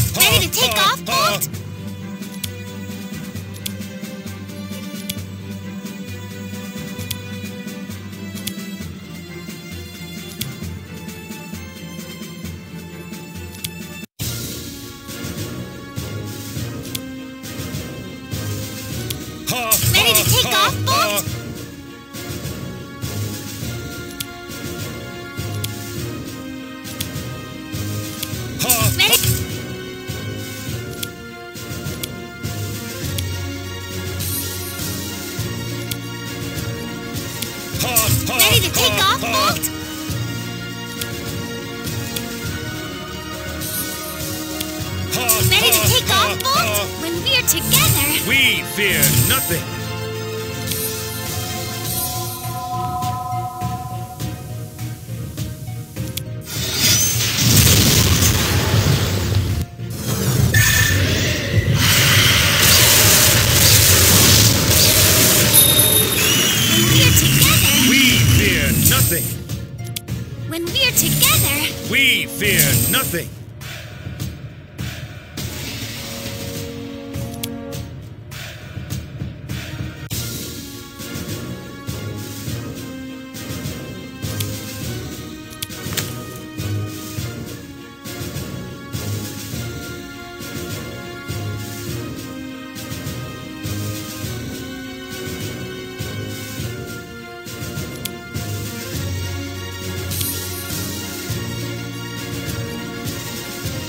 Ready to take off, Bolt? Ready to take off, Bolt? Ready? Ready to take off, Bolt? Ready to take off, Bolt? When we're together, We fear nothing. we're together, We fear nothing. when we're together, We fear nothing.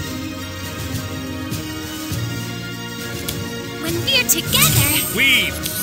when we're together, We